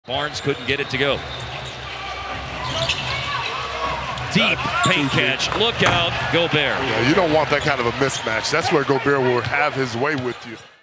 Barnes couldn't get it to go. Deep paint catch. Look out, Gobert. Yeah, you don't want that kind of a mismatch. That's where Gobert will have his way with you.